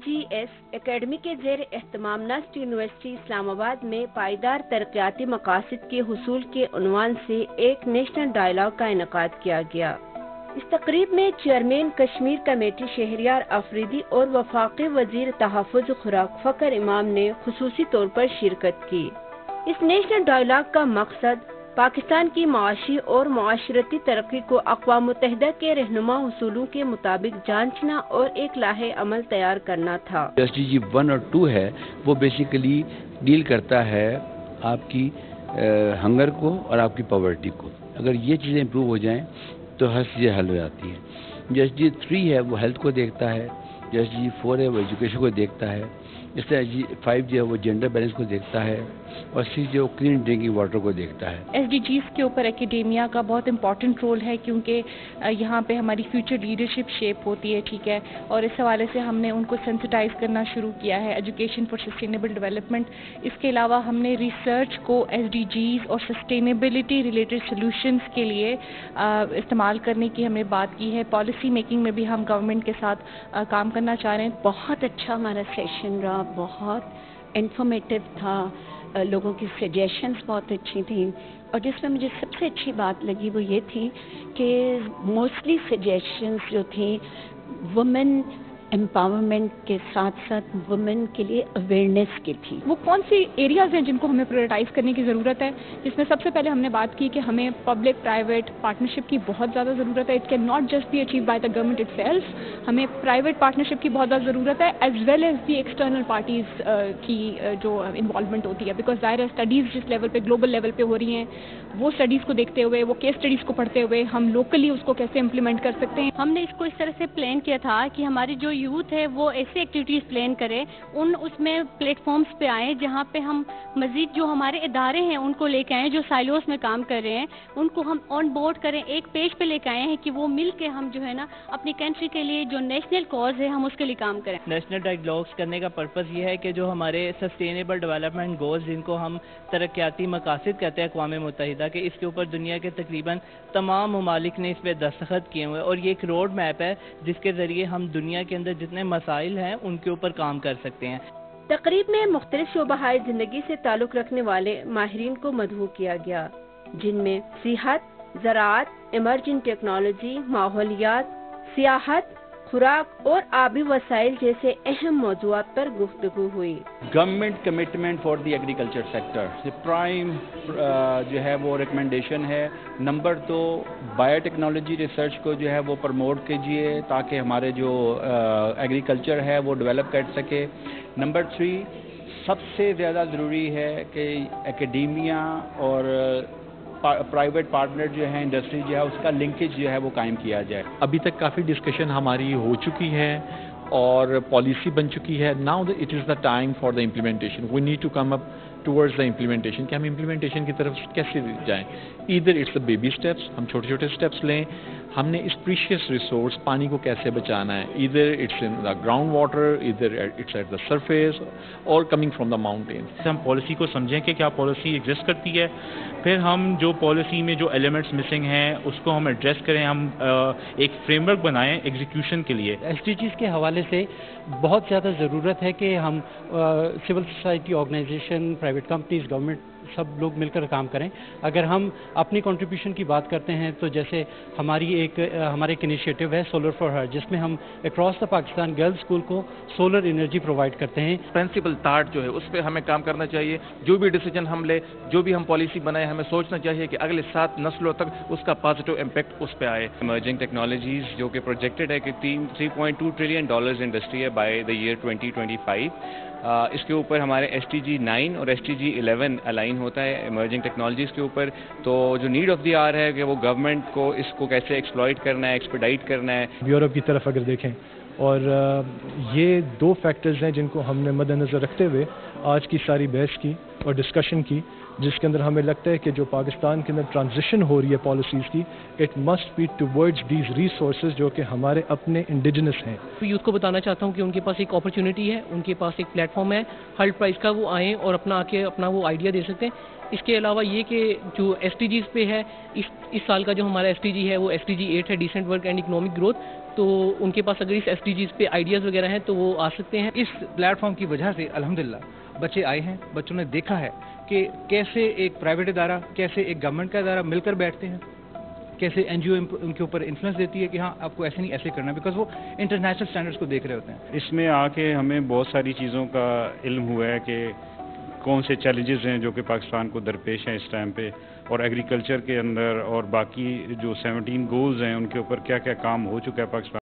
SDGs academy के ज़ेर एहतमाम Nernst university Islamabad में पायदार तरक्याती मकासद के हुसूल के उन्वान से एक नेशनल डायलॉग का इनेकाद किया गया। इस तकरीब में चेयरमैन कश्मीर कमेटी शहरियार अफरीदी और वफाकी वजीर तहफ़्फ़ुज़ खुराक फ़खर इमाम ने खुसूसी तौर पर शिरकत की। इस नेशनल डायलॉग का मकसद पाकिस्तान की माशी और माशरती तरक्की को अक़वाम मुत्तहिदा के रहनुमा उसूलों के मुताबिक जांचना और एक लाहे अमल तैयार करना था। SDG 1 और 2 है वो बेसिकली डील करता है आपकी हंगर को और आपकी पॉवर्टी को। अगर ये चीज़ें इम्प्रूव हो जाएं तो हर चीज़ें हल हो जाती हैं। जो SDG 3 है वो हेल्थ को देखता है, जो SDG 4 है वो एजुकेशन को देखता है, इसलिए SDG 5 जो है वो जेंडर बैलेंस को देखता है और 6 जो क्लीन ड्रिंकिंग वाटर को देखता है। SDGs के ऊपर एकेडेमिया का बहुत इंपॉर्टेंट रोल है क्योंकि यहाँ पे हमारी फ्यूचर लीडरशिप शेप होती है, ठीक है, और इस हवाले से हमने उनको सेंसिटाइज करना शुरू किया है, एजुकेशन फॉर सस्टेनेबल डेवलपमेंट। इसके अलावा हमने रिसर्च को SDGs और सस्टेनेबिलिटी रिलेटेड सॉल्यूशंस के लिए इस्तेमाल करने की हमने बात की है। पॉलिसी मेकिंग में भी हम गवर्नमेंट के साथ काम करना चाह रहे हैं। बहुत अच्छा हमारा सेशन रहा, बहुत इंफॉर्मेटिव था, लोगों की सजेशंस बहुत अच्छी थी और जिसमें मुझे सबसे अच्छी बात लगी वो ये थी कि मोस्टली सजेशंस जो थी वुमेन एम्पावरमेंट के साथ साथ वुमेन के लिए अवेयरनेस की थी। वो कौन सी एरियाज हैं जिनको हमें प्रायोरिटाइज करने की ज़रूरत है, जिसमें सबसे पहले हमने बात की कि हमें पब्लिक प्राइवेट पार्टनरशिप की बहुत ज़्यादा ज़रूरत है। It can not just be achieve by the government itself, हमें प्राइवेट पार्टनरशिप की बहुत ज़्यादा ज़रूरत है as well as the external parties की जो इन्वॉल्वमेंट होती है। बिकॉज ज़ाहिर स्टडीज़ जिस लेवल पे ग्लोबल लेवल पे हो रही हैं वो स्टडीज़ को देखते हुए, वो केस स्टडीज़ को पढ़ते हुए हम लोकली उसको कैसे इम्प्लीमेंट कर सकते हैं। हमने इसको इस तरह से प्लान किया था कि हमारी जो यूथ है वो ऐसे एक्टिविटीज़ प्लान करें, उसमें प्लेटफॉर्म्स पे आएँ जहाँ पे हम मज़ीद जो हमारे इदारे हैं उनको लेके आएँ, जो साइलोस में काम कर रहे हैं उनको हम ऑन बोर्ड करें, एक पेज पे लेके आए हैं कि वो मिल के हम जो है ना अपनी कंट्री के लिए जो नेशनल कॉज है हम उसके लिए काम करें। नेशनल डायलॉग्स करने का पर्पज़ ये है कि जो हमारे सस्टेनेबल डेवलपमेंट गोल्स जिनको हम तरक्याती मकासद कहते हैं अक़वाम मुत्तहिदा के, इसके ऊपर दुनिया के तकरीबन तमाम ममालिक ने इस पर दस्तखत किए हुए और ये एक रोड मैप है जिसके ज़रिए हम दुनिया के अंदर जितने मसाइल हैं उनके ऊपर काम कर सकते हैं। तकरीब में मुख्तलिफ शोबाहाए ज़िंदगी से ताल्लुक़ रखने वाले माहिरीन को मदऊ किया गया, जिनमें सिहत, ज़राअत, इमर्जिंग टेक्नोलॉजी, माहौलियात, सियाहत, खुराक और आबी वसाइल जैसे अहम मौज़ूआत पर गुफ्तगू हुई। Government commitment for the agriculture sector prime जो है वो रिकमेंडेशन है। नंबर 2, बायोटेक्नोलॉजी रिसर्च को जो है वो प्रमोट कीजिए ताकि हमारे जो एग्रीकल्चर है वो डेवलप कर सके। नंबर 3, सबसे ज़्यादा ज़रूरी है कि एकेडेमिया और प्राइवेट पार्टनर जो है, इंडस्ट्री जो है, उसका लिंकेज जो है वो कायम किया जाए। अभी तक काफ़ी डिस्कशन हमारी हो चुकी है और पॉलिसी बन चुकी है। Now it is the time for the implementation. We need to come up towards the implementation कि हम इम्प्लीमेंटेशन की तरफ कैसे जाएं। Either it's the baby steps, हम छोटे छोटे स्टेप्स लें। हमने इस प्रीशियस रिसोर्स पानी को कैसे बचाना है, either it's in the ground water, either it's at the surface और कमिंग फ्रॉम द माउंटेन्स। हम पॉलिसी को समझें कि क्या पॉलिसी एग्जिस्ट करती है, फिर हम जो पॉलिसी में जो एलिमेंट्स मिसिंग हैं उसको हम एड्रेस करें, हम एक फ्रेमवर्क बनाएं एग्जीक्यूशन के लिए। SDGs के हवाले से बहुत ज़्यादा ज़रूरत है कि हम civil society organisation, private companies, government सब लोग मिलकर काम करें। अगर हम अपनी कंट्रीब्यूशन की बात करते हैं तो जैसे हमारा एक इनिशिएटिव है सोलर फॉर हर, जिसमें हम across the Pakistan girls school को सोलर एनर्जी प्रोवाइड करते हैं। प्रिंसिपल थाट जो है उस पर हमें काम करना चाहिए। जो भी डिसीजन हम ले, जो भी हम पॉलिसी बनाए, हमें सोचना चाहिए कि अगले 7 नस्लों तक उसका पॉजिटिव इम्पैक्ट उस पर आए। इमर्जिंग टेक्नोलॉजीज़ जो कि प्रोजेक्टेड है कि $3.2 ट्रिलियन इंडस्ट्री है बाय द ईयर 2025। इसके ऊपर हमारे SDG 9 और SDG 11 अलाइन होता है इमर्जिंग टेक्नोलॉजीज़ के ऊपर। तो जो नीड ऑफ द आवर है कि वो गवर्नमेंट को इसको कैसे एक्सप्लॉइट करना है, एक्सपेडाइट करना है। यूरोप की तरफ अगर देखें और ये 2 फैक्टर्स हैं जिनको हमने मद्देनज़र रखते हुए आज की सारी बहस की और डिस्कशन की, जिसके अंदर हमें लगता है कि जो पाकिस्तान के अंदर ट्रांजिशन हो रही है पॉलिसीज़ की, it must be towards these resources जो कि हमारे अपने इंडिजिनस हैं। यूथ को बताना चाहता हूँ कि उनके पास एक अपॉर्चुनिटी है, उनके पास एक प्लेटफॉर्म है हल्ट प्राइस का, वो आएँ और अपना वो आइडिया दे सकते हैं। इसके अलावा ये कि जो SDGs पे है, इस साल का जो हमारा SDG है वो SDG 8 है, decent work and economic growth. تو ان کے پاس اگر اس SDGs پہ آئیڈیاز وغیرہ ہیں تو وہ آ سکتے ہیں. اس پلیٹ فارم کی وجہ سے الحمدللہ بچے آئے ہیں, بچوں نے دیکھا ہے کہ کیسے ایک پرائیویٹ ادارہ, کیسے ایک گورنمنٹ کا ادارہ مل کر بیٹھتے ہیں, کیسے NGO ان کے اوپر انفلوئنس دیتی ہے کہ ہاں آپ کو ایسے نہیں ایسے کرنا, بیکاز وہ انٹرنیشنل سٹینڈرڈس کو دیکھ رہے ہوتے ہیں. اس میں آ کے ہمیں بہت ساری چیزوں کا علم ہوا ہے کہ کون سے چیلنجز ہیں جو کہ پاکستان کو درپیش ہیں اس ٹائم پہ, اور ایگریکلچر کے اندر اور باقی جو 17 گولز ہیں ان کے اوپر کیا کیا کام ہو چکا ہے پاکستان.